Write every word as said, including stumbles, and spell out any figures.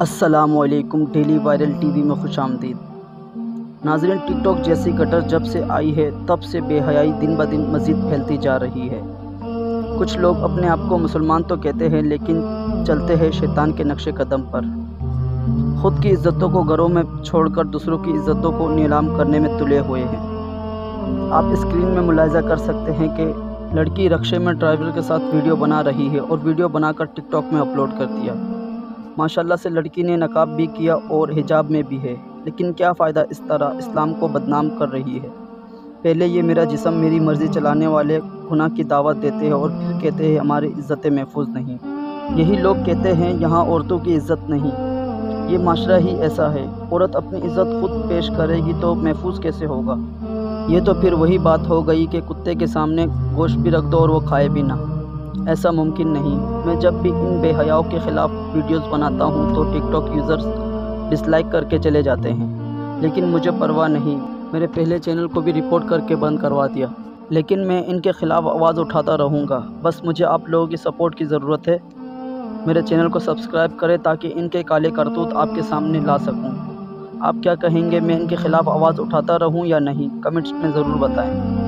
السلام علیکم، daily viral T V میں خوش آمدید۔ ناظرین، ٹک ٹاک جیسی گٹر جب سے آئی ہے تب سے بے حیائی دن بہ دن مزید پھیلتی جا رہی ہے۔ کچھ لوگ اپنے آپ کو مسلمان تو کہتے ہیں لیکن چلتے ہیں شیطان کے نقش قدم پر۔ خود کی عزتوں کو گھروں میں چھوڑ کر دوسروں کی عزتوں کو نیلام کرنے میں تلے ہوئے ہیں۔ آپ اسکرین میں ملاحظہ کر سکتے ہیں کہ لڑکی رکشے میں ڈرائیور کے ساتھ ویڈیو بنا رہی ہے اور ویڈیو بنا کر ٹک ٹاک میں اپلوڈ کر دیا۔ ماشاءاللہ سے لڑکی نے نقاب بھی کیا اور حجاب میں بھی ہے، لیکن کیا فائدہ، اس طرح اسلام کو بدنام کر رہی ہے۔ پہلے یہ میرا جسم میری مرضی چلانے والے گناہ کی دعوت دیتے ہیں اور پھر کہتے ہیں ہماری عزتیں محفوظ نہیں۔ یہی لوگ کہتے ہیں یہاں عورتوں کی عزت نہیں۔ یہ معاشرہ ہی ایسا ہے، عورت اپنی عزت خود پیش کرے گی تو محفوظ کیسے ہوگا؟ یہ تو پھر وہی بات ہو گئی کہ کتے کے سامنے گوشت بھی رکھ دو اور وہ کھائے بھی نہ۔ ایسا ممکن نہیں۔ میں جب بھی ان بے حیاؤں کے خلاف ویڈیوز بناتا ہوں تو TikTok users dislike کر کے چلے جاتے ہیں، لیکن مجھے پرواہ نہیں۔ میرے پہلے چینل کو بھی رپورٹ کر کے بند کروا دیا، لیکن میں ان کے خلاف آواز اٹھاتا رہوں گا۔ بس مجھے آپ لوگوں کی سپورٹ کی ضرورت ہے۔ میرے چینل کو سبسکرائب کریں تاکہ ان کے کالے کرتوت آپ کے سامنے لا سکوں۔ آپ کیا کہیں گے، میں ان کے خلاف آواز اٹھاتا رہوں یا نہیں؟ کمنٹس میں ضرور بتائیں۔